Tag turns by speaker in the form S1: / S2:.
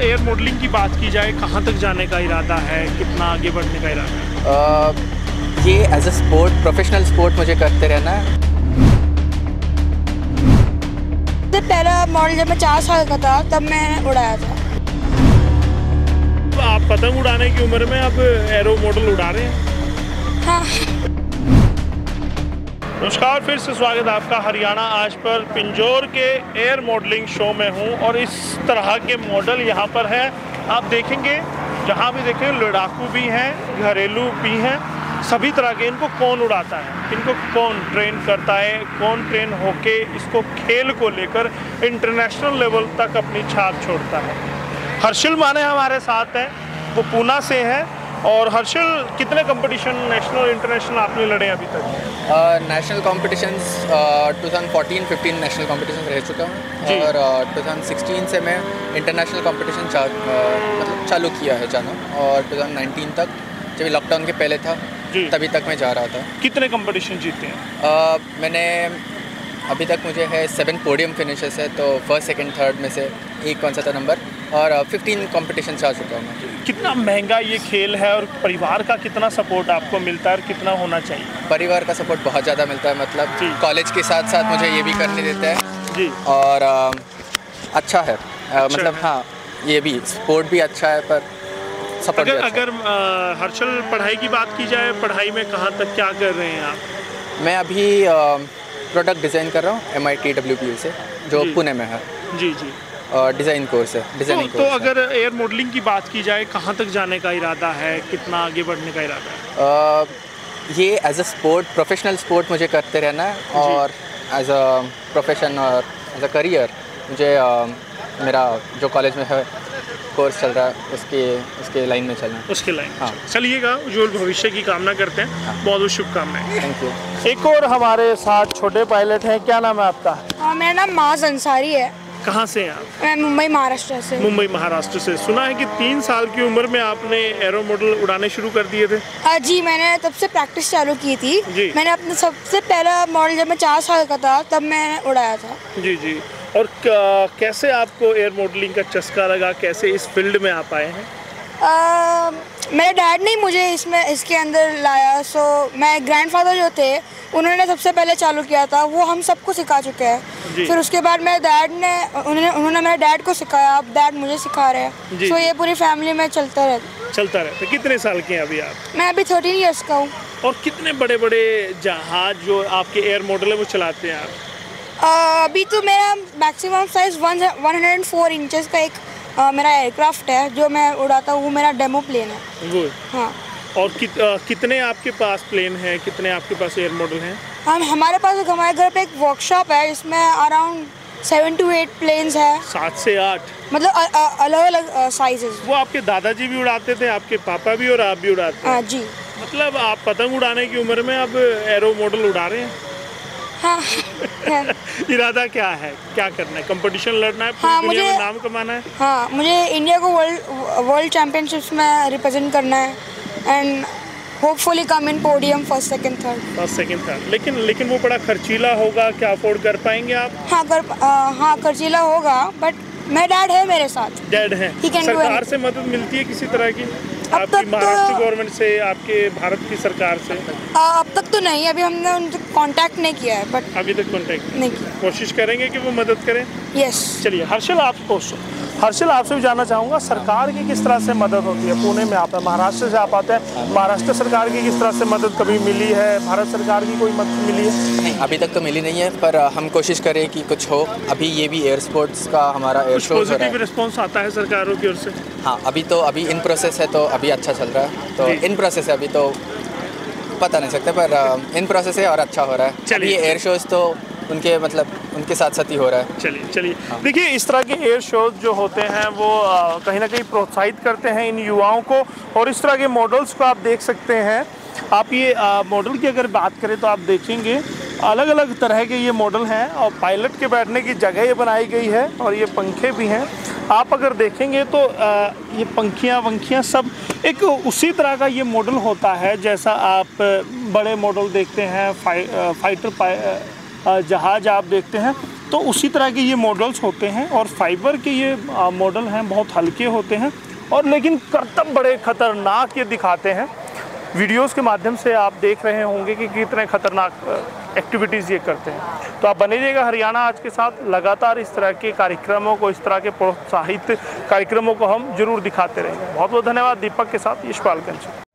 S1: Air modelling की बात की जाए, कहाँ तक जाने का इरादा है, कितना आगे बढ़ने का इरादा है?
S2: ये as a sport, professional sport मुझे करते रहना है।
S3: सबसे पहला मॉडल जब मैं 4 साल का था तब मैं उड़ाया था।
S1: आप पतंग उड़ाने की उम्र में अब एरो मॉडल उड़ा रहे हैं?
S3: हाँ।
S1: नमस्कार, फिर से स्वागत है आपका हरियाणा आज पर। पिंजौर के एयर मॉडलिंग शो में हूँ और इस तरह के मॉडल यहाँ पर हैं। आप देखेंगे, जहाँ भी देखें लड़ाकू भी हैं, घरेलू भी हैं, सभी तरह के। इनको कौन उड़ाता है, इनको कौन ट्रेन करता है, कौन ट्रेन होके इसको खेल को लेकर इंटरनेशनल लेवल तक अपनी छाप छोड़ता है। हर्षिल माने हमारे साथ हैं, वो पूना से हैं। और हर्षिल, कितने कंपटीशन नेशनल इंटरनेशनल आपने लड़े अभी तक?
S2: नेशनल कॉम्पिटिशंस 2014-15 नेशनल कॉम्पिटिशन रह चुका हूँ और 2016 से मैं इंटरनेशनल कॉम्पिटिशन मतलब चालू किया है जाना। और 2019 तक, जब लॉकडाउन के पहले था तभी तक मैं जा रहा था।
S1: कितने कंपटीशन जीते हैं?
S2: मैंने अभी तक मुझे है 7 पोडियम फिनिशेस है, तो फर्स्ट सेकंड थर्ड में से एक कौन सा था नंबर, और 15 कंपटीशन आ चुका हूँ मैं।
S1: कितना महंगा ये खेल है और परिवार का कितना सपोर्ट आपको मिलता है और कितना होना चाहिए?
S2: परिवार का सपोर्ट बहुत ज़्यादा मिलता है, मतलब कॉलेज के साथ साथ मुझे ये भी करने देते हैं
S1: जी।
S2: और अच्छा है, मतलब हाँ, ये भी स्पोर्ट भी अच्छा है, पर सपोर्ट
S1: अगर हर्षल, पढ़ाई की बात की जाए, पढ़ाई में कहाँ तक क्या कर रहे हैं आप?
S2: मैं अभी प्रोडक्ट डिज़ाइन कर रहा हूँ MIT से, जो पुणे में है।
S1: जी जी।
S2: डिज़ाइन कोर्स है, डिज़ाइनिंग
S1: तो अगर एयर मॉडलिंग की बात की जाए, कहाँ तक जाने का इरादा है, कितना आगे बढ़ने का इरादा है?
S2: ये as a sport, professional sport मुझे करते रहना है और एज अ प्रोफेशन और एज अ करियर मुझे मेरा जो कॉलेज में है कोर्स चल रहा है उसके लाइन में चलना है।
S1: उसके लाइन,
S2: हाँ।
S1: चलिएगा, उज्जवल भविष्य की कामना करते हैं।
S2: हाँ।
S1: बहुत बहुत शुभकामनाएं।
S2: Thank you.
S1: एक और हमारे साथ छोटे पायलट हैं, क्या नाम है आपका?
S3: मेरा नाम माज अंसारी है।
S1: कहाँ से हैं आप?
S3: मैं मुंबई महाराष्ट्र से।
S1: मुंबई महाराष्ट्र से। सुना है कि 3 साल की उम्र में आपने एरो मॉडल उड़ाने शुरू कर दिए थे?
S3: जी, मैंने तब से प्रैक्टिस चालू की थी
S1: जी।
S3: मैंने अपना सबसे पहला मॉडल जब मैं 4 साल का था तब मैं उड़ाया था।
S1: जी जी। और कैसे आपको एयर मॉडलिंग का चस्का लगा, कैसे इस फील्ड में आप आए हैं?
S3: मेरे डैड ने मुझे इसके अंदर लाया। सो मैं ग्रैंडफादर जो थे उन्होंने सबसे पहले चालू किया था, वो हम सबको सिखा चुके हैं। फिर उसके बाद मेरे डैड ने उन्होंने मेरे डैड को सिखाया, अब डैड मुझे सिखा रहे हैं। सो ये पूरी फैमिली में चलता रहता।
S1: कितने साल के हैं अभी आप?
S3: मैं अभी 13 ईयर्स का हूँ।
S1: और कितने बड़े बड़े जहाज जो आपके एयर मॉडल है वो चलाते हैं आप?
S3: अभी तो मेरा मैक्सिमम साइज 104 इंचेस का एक मेरा एयरक्राफ्ट है जो मैं उड़ाता हूँ, वो मेरा डेमो प्लेन है
S1: वो।
S3: हाँ।
S1: और कितने आपके पास प्लेन हैं, कितने आपके पास एयर मॉडल हैं?
S3: हमारे घर पे एक वर्कशॉप है, इसमें अराउंड 7 to 8 प्लेन्स है।
S1: 7 से 8
S3: मतलब अलग अलग साइजेस।
S1: वो आपके दादाजी भी उड़ाते थे, आपके पापा भी, और आप भी उड़ाते हैं?
S3: हाँ जी। मतलब
S1: आप पतंग उड़ाने की उम्र में अब एरो मॉडल उड़ा रहे हैं?
S3: हाँ।
S1: इरादा क्या है, क्या करना है? कंपटीशन लड़ना है, पूरी दुनिया में नाम कमाना है?
S3: हाँ, मुझे इंडिया को वर्ल्ड चैंपियनशिप्स में रिप्रेजेंट करना है and hopefully come in podium first second third.
S1: लेकिन वो बड़ा खर्चीला होगा, क्या अफोर्ड कर पाएंगे आप?
S3: हाँ, खर्चीला होगा, बट मेरे डैड है मेरे साथ।
S1: डैड है। सरकार से मदद मिलती है किसी तरह की? आपकी महाराष्ट्र गवर्नमेंट से, आपके भारत की सरकार से?
S3: अब तक तो नहीं, अभी हमने उनसे कांटेक्ट नहीं किया है, बट
S1: अभी तक कांटेक्ट
S3: नहीं किया।
S1: कोशिश करेंगे कि वो मदद करें।
S3: यस।
S1: चलिए हर्षिल, आपसे भी जानना चाहूँगा, सरकार की किस तरह से मदद होती है? पुणे में आप हैं, महाराष्ट्र से आप आते हैं, महाराष्ट्र सरकार की किस तरह से मदद कभी मिली है? भारत सरकार की कोई मदद मिली है?
S2: नहीं, अभी तक तो मिली नहीं है, पर हम कोशिश करें कि कुछ हो। अभी ये भी एयर स्पोर्ट्स का हमारा एयर शो
S1: पॉजिटिव रिस्पॉन्स आता है सरकारों की ओर से?
S2: हाँ, अभी इन प्रोसेस है, तो अभी अच्छा चल रहा है। तो इन प्रोसेस है, अभी तो पता नहीं सकते, पर इन प्रोसेस है और अच्छा हो रहा है। चलिए, एयर शोज तो उनके साथ साथ ही हो रहा है।
S1: चलिए। हाँ। देखिए, इस तरह के एयर शोज जो होते हैं वो कहीं ना कहीं प्रोत्साहित करते हैं इन युवाओं को, और इस तरह के मॉडल्स को आप देख सकते हैं। आप ये मॉडल की अगर बात करें तो आप देखेंगे अलग अलग तरह के ये मॉडल हैं, और पायलट के बैठने की जगह ये बनाई गई है, और ये पंखे भी हैं। आप अगर देखेंगे तो ये पंखियाँ सब एक उसी तरह का ये मॉडल होता है जैसा आप बड़े मॉडल देखते हैं, फाइटर जहाज आप देखते हैं। तो उसी तरह के ये मॉडल्स होते हैं और फाइबर के ये मॉडल हैं, बहुत हल्के होते हैं और लेकिन करतब बड़े ख़तरनाक ये दिखाते हैं। वीडियोस के माध्यम से आप देख रहे होंगे कि कितने ख़तरनाक एक्टिविटीज़ ये करते हैं। तो आप बने रहिएगा हरियाणा आज के साथ, लगातार इस तरह के कार्यक्रमों को, इस तरह के प्रोत्साहित कार्यक्रमों को हम जरूर दिखाते रहेंगे। बहुत बहुत धन्यवाद। दीपक के साथ यशपाल कंच।